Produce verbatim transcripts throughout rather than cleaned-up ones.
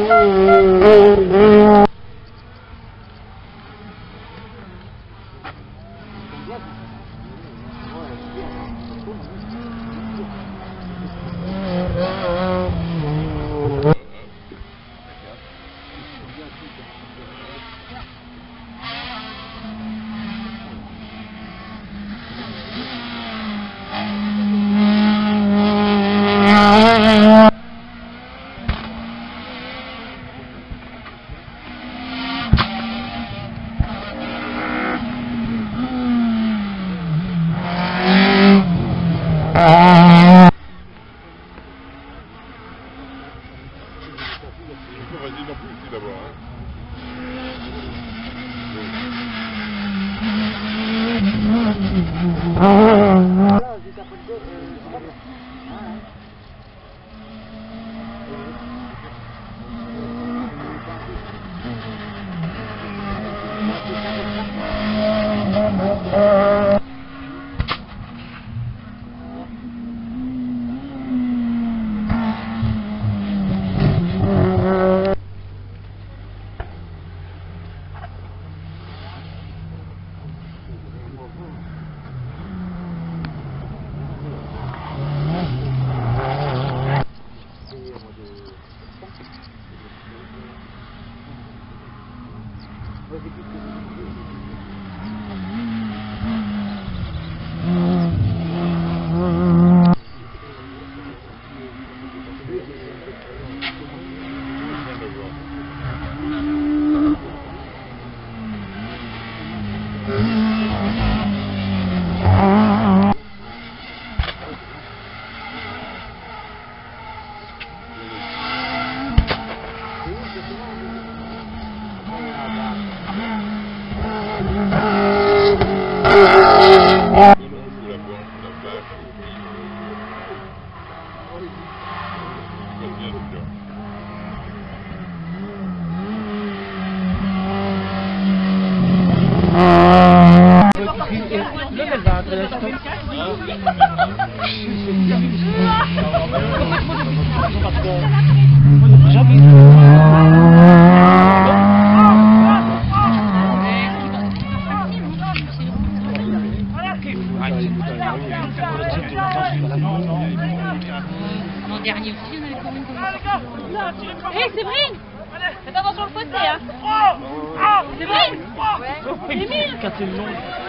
Vas-y non plus ici d'abord. Hein. L'an dernier aussi, on avait combien de temps? Hé, hey, Séverine! Faites attention le fossé, hein! Séverine! Ouais! Émile! Casser le nom!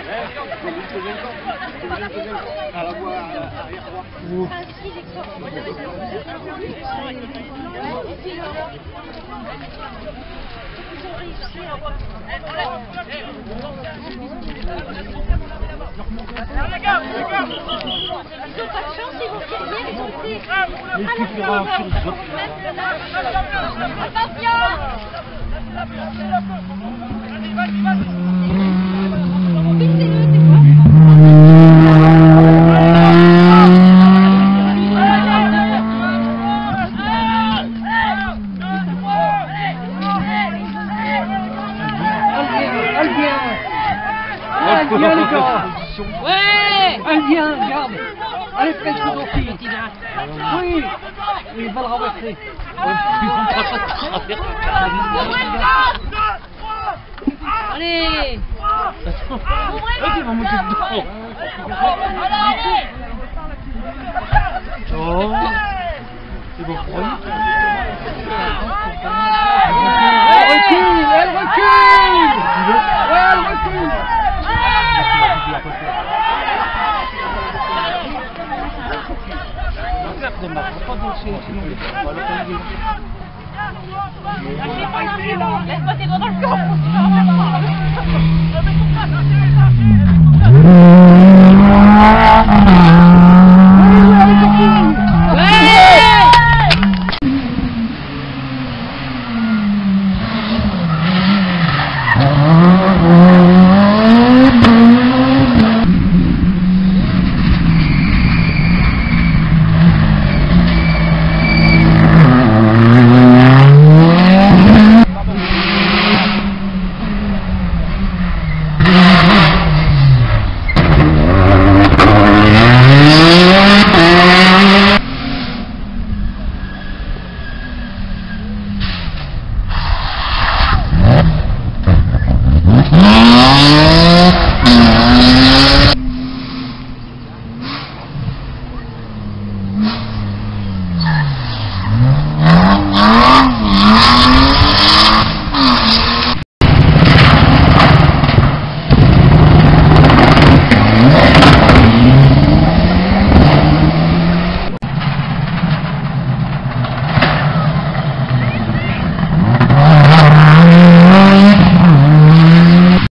À la voie arrière-droite! Ah, si, les gars, les gars! Ils n'ont pas de chance, ils vont finir, ils ont été... Mais tu feras un sur le Elle vient, les gars. Ouais. Elle vient, regarde. Allez, fais le coup d'ortie. Oui. Il va le renverser. Allez. Vas-y, va monter dedans. Oh. C'est bon. Elle recule, elle recule. Ouais, elle recule. Laisse-moi tes doigts dans le corps.